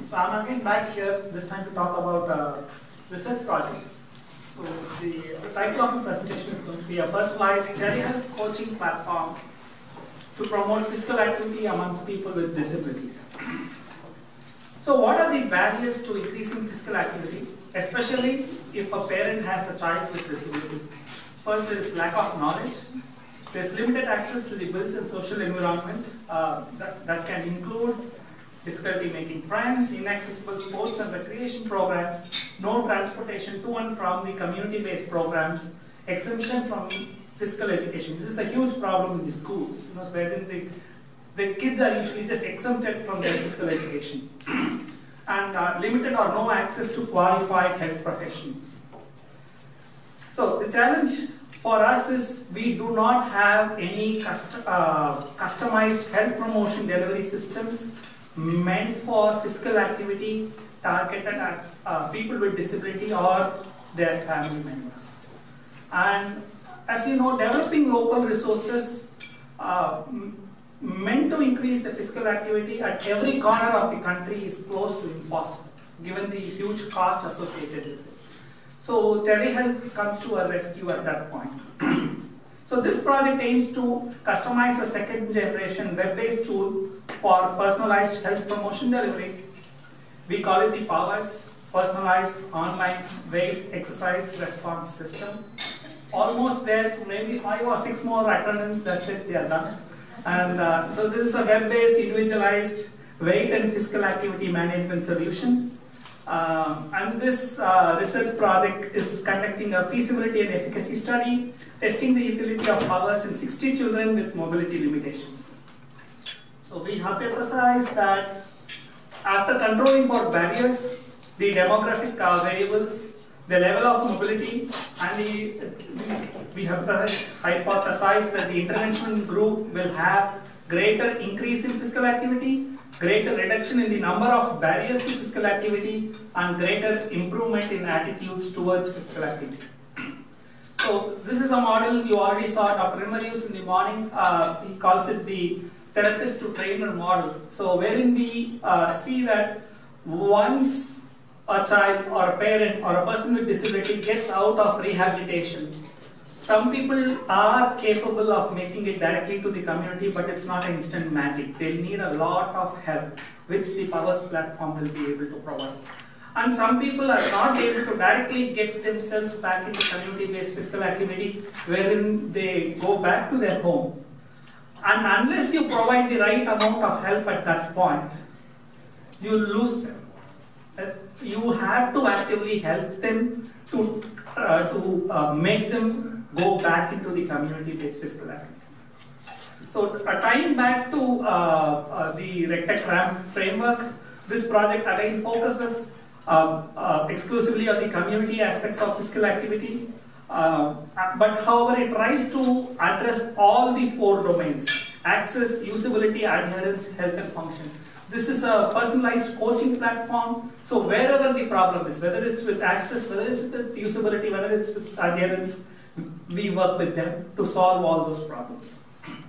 So I'm again back here, this time to talk about a research project. So the title of the presentation is going to be a personalized telehealth coaching platform to promote physical activity amongst people with disabilities. So what are the barriers to increasing physical activity, especially if a parent has a child with disabilities? First, there is lack of knowledge. There is limited access to the built and social environment that can include difficulty making friends, inaccessible sports and recreation programs, no transportation to and from the community-based programs, exemption from physical education. This is a huge problem in the schools, wherein the kids are usually just exempted from their physical education, and limited or no access to qualified health professions. So the challenge for us is we do not have any customized health promotion delivery systems meant for physical activity targeted at people with disability or their family members. And as you know, developing local resources meant to increase the physical activity at every corner of the country is close to impossible, given the huge cost associated with it. So telehealth comes to a rescue at that point. So this project aims to customize a second generation web-based tool for personalized health promotion delivery. We call it the POWERS, Personalized Online Weight Exercise Response System. Almost there, maybe 5 or 6 more acronyms, that's it, they are done. And so this is a web-based, individualized weight and physical activity management solution. And this research project is conducting a feasibility and efficacy study, testing the utility of POWERS in 60 children with mobility limitations. So we hypothesize that after controlling for barriers, the demographic variables, the level of mobility, and we have hypothesized that the intervention group will have greater increase in physical activity, greater reduction in the number of barriers to physical activity, and greater improvement in attitudes towards physical activity. So this is a model you already saw Dr. Rimmer use in the morning. He calls it the therapist to trainer model. So wherein we see that once a child or a parent or a person with disability gets out of rehabilitation, some people are capable of making it directly to the community, but it's not instant magic. They'll need a lot of help, which the POWERS platform will be able to provide. And some people are not able to directly get themselves back into community-based physical activity, wherein they go back to their home. And unless you provide the right amount of help at that point, you lose them. You have to actively help them to make them go back into the community-based physical activity. So tying back to the RecTech RAM framework, this project again focuses exclusively on the community aspects of physical activity, but however it tries to address all the 4 domains: access, usability, adherence, health and function. This is a personalized coaching platform, so wherever the problem is, whether it's with access, whether it's with usability, whether it's with adherence, we work with them to solve all those problems.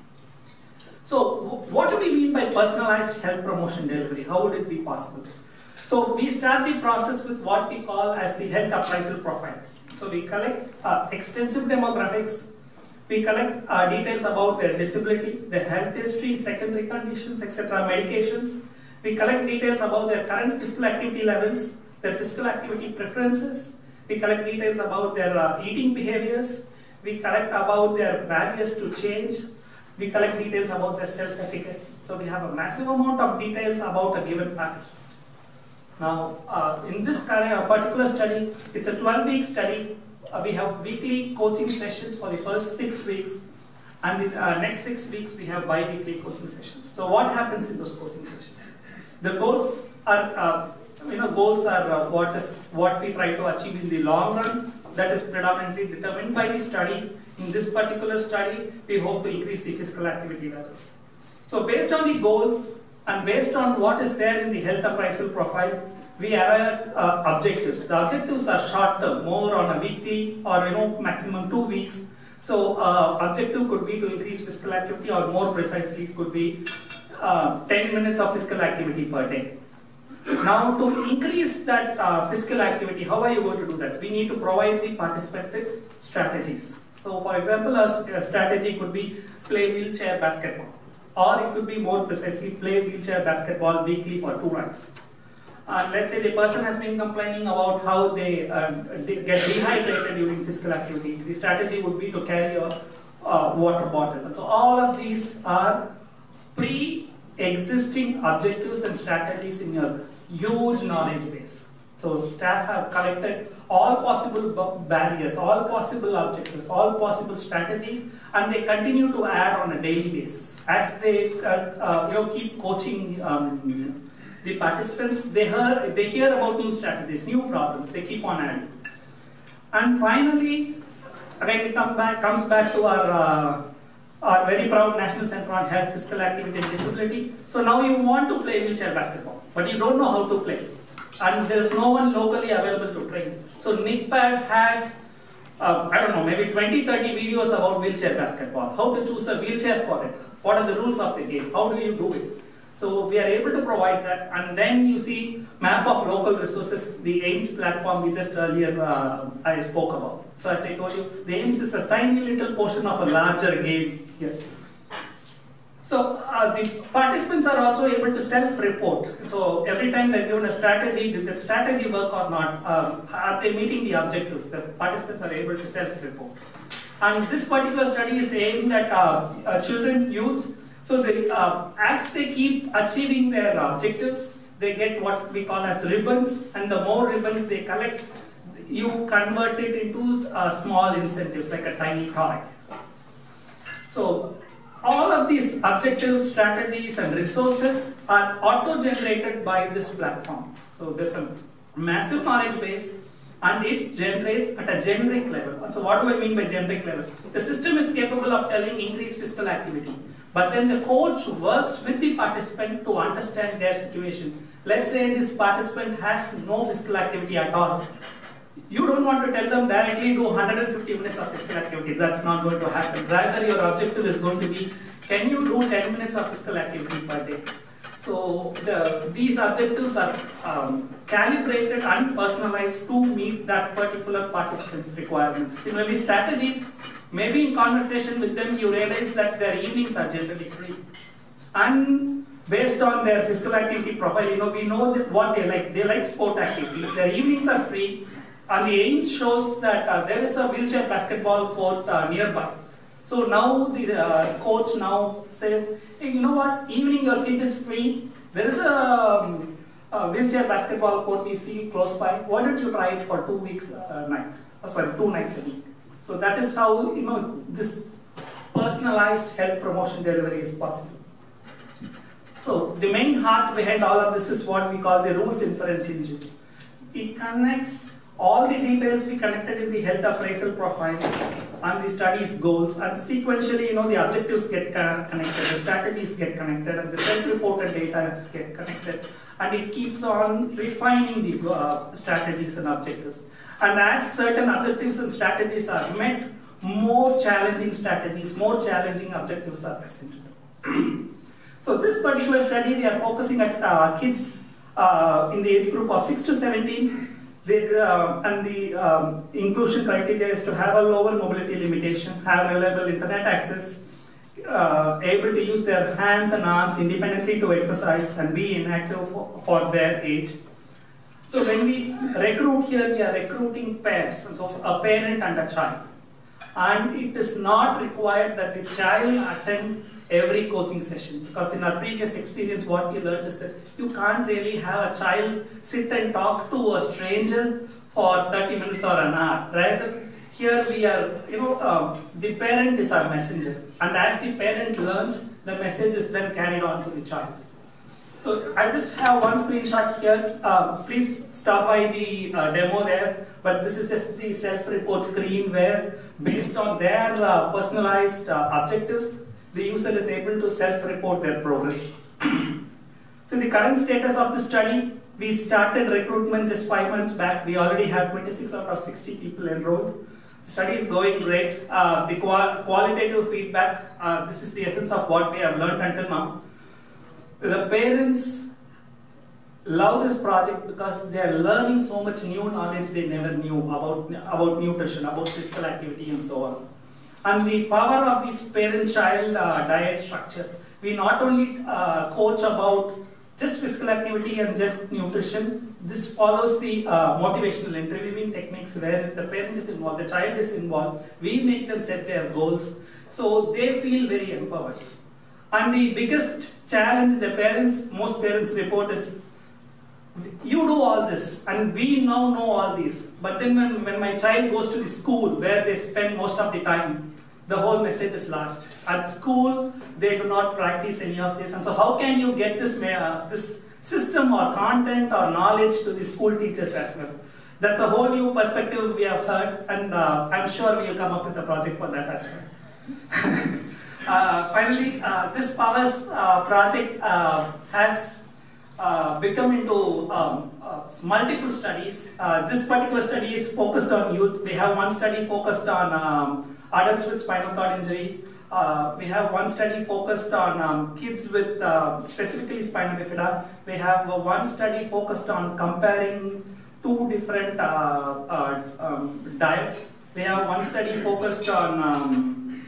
So what do we mean by personalized health promotion delivery? How would it be possible? So we start the process with what we call as the health appraisal profile. So we collect extensive demographics, we collect details about their disability, their health history, secondary conditions, etc., medications. We collect details about their current physical activity levels, their physical activity preferences. We collect details about their eating behaviors. We collect about their barriers to change. We collect details about their self-efficacy. So we have a massive amount of details about a given participant. Now, in this particular study, it's a 12-week study. We have weekly coaching sessions for the first 6 weeks, and the next 6 weeks we have bi-weekly coaching sessions. So what happens in those coaching sessions? The goals are what we try to achieve in the long run. That is predominantly determined by the study. In this particular study, we hope to increase the physical activity levels. So based on the goals and based on what is there in the health appraisal profile, we have objectives. The objectives are short term, more on a weekly or maximum 2 weeks. So objective could be to increase physical activity, or more precisely it could be 10 minutes of physical activity per day. Now to increase that physical activity, how are you going to do that? We need to provide the participant with strategies. So for example, a strategy could be play wheelchair basketball, or it could be more precisely play wheelchair basketball weekly for 2 nights. Let's say the person has been complaining about how they get dehydrated during physical activity. The strategy would be to carry a water bottle. And so all of these are pre-existing objectives and strategies in your huge knowledge base. So staff have collected all possible barriers, all possible objectives, all possible strategies, and they continue to add on a daily basis. As they keep coaching the participants, they hear about new strategies, new problems, they keep on adding. And finally, again it comes back to our very proud National Center on Health, Physical Activity and Disability. So now you want to play wheelchair basketball, but you don't know how to play. And there is no one locally available to train. So NICPAD has, I don't know, maybe 20-30 videos about wheelchair basketball. How to choose a wheelchair for it. What are the rules of the game? How do you do it? So we are able to provide that, and then you see map of local resources, the AIMS platform we just earlier I spoke about. So as I told you, the AIMS is a tiny little portion of a larger game here. So the participants are also able to self-report. So every time they're given a strategy, did that strategy work or not? Are they meeting the objectives? The participants are able to self-report. And this particular study is aimed at children, youth. So as they keep achieving their objectives, they get what we call as ribbons, and the more ribbons they collect, you convert it into small incentives, like a tiny toy. So all of these objectives, strategies, and resources are auto-generated by this platform. So there's a massive knowledge base, and it generates at a generic level. And so what do I mean by generic level? The system is capable of telling increased physical activity, but then the coach works with the participant to understand their situation. Let's say this participant has no physical activity at all. You don't want to tell them directly do 150 minutes of physical activity. That's not going to happen. Rather, your objective is going to be, can you do 10 minutes of physical activity per day? So these objectives are calibrated and personalized to meet that particular participant's requirements. Similarly, strategies, maybe in conversation with them, you realize that their evenings are generally free. And based on their physical activity profile, we know that what they like. They like sport activities. Their evenings are free. And the AIMS shows that there is a wheelchair basketball court nearby. So now the coach now says, hey, you know what, evening your kid is free, there is a wheelchair basketball court we see close by, why don't you try it for 2 nights a week. So that is how this personalized health promotion delivery is possible. So the main heart behind all of this is what we call the rules inference engine. It connects all the details we connected in the health appraisal profile and the study's goals, and sequentially, the objectives get connected, the strategies get connected, and the self-reported data get connected, and it keeps on refining the strategies and objectives. And as certain objectives and strategies are met, more challenging strategies, more challenging objectives are presented. So this particular study, we are focusing at kids in the age group of 6 to 17. And the inclusion criteria is to have a lower mobility limitation, have reliable internet access, able to use their hands and arms independently to exercise, and be inactive for their age. So when we recruit here, we are recruiting pairs, and so a parent and a child. And it is not required that the child attend every coaching session, because in our previous experience what we learned is that you can't really have a child sit and talk to a stranger for 30 minutes or an hour. Rather, here we are, the parent is our messenger, and as the parent learns, the message is then carried on to the child. So I just have one screenshot here. Please stop by the demo there, but this is just the self-report screen where, based on their personalized objectives, the user is able to self-report their progress. So the current status of the study, we started recruitment just 5 months back. We already have 26 out of 60 people enrolled. The study is going great. The qualitative feedback, this is the essence of what we have learned until now. The parents love this project because they are learning so much new knowledge they never knew about nutrition, about physical activity and so on. And the power of the parent-child diet structure. We not only coach about just physical activity and just nutrition. This follows the motivational interviewing techniques where the parent is involved, the child is involved. We make them set their goals, so they feel very empowered. And the biggest challenge the parents, most parents report is, you do all this and we now know all these, but then when my child goes to the school where they spend most of the time, the whole message is lost. At school, they do not practice any of this, and so how can you get this this system or content or knowledge to the school teachers as well? That's a whole new perspective we have heard, and I'm sure we will come up with a project for that as well. Finally, this POWERS project has become into multiple studies. This particular study is focused on youth. We have one study focused on adults with spinal cord injury. We have one study focused on kids with specifically spina bifida. We have one study focused on comparing two different diets. We have one study focused on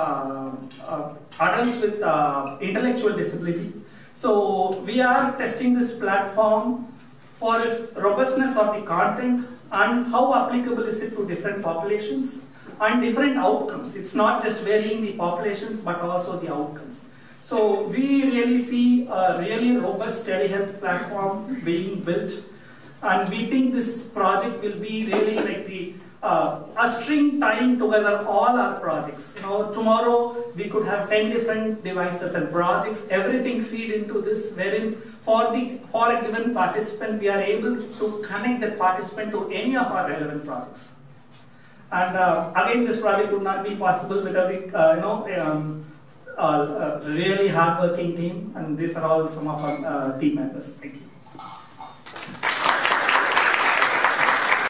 adults with intellectual disability. So we are testing this platform for its robustness of the content and how applicable is it to different populations and different outcomes. It's not just varying the populations but also the outcomes. So we really see a really robust telehealth platform being built, and we think this project will be really like the string tying together all our projects. You know, tomorrow we could have 10 different devices and projects, everything feed into this, wherein for a given participant we are able to connect that participant to any of our relevant projects. And again, this project would not be possible without the really hard-working team, and these are all some of our team members. Thank you.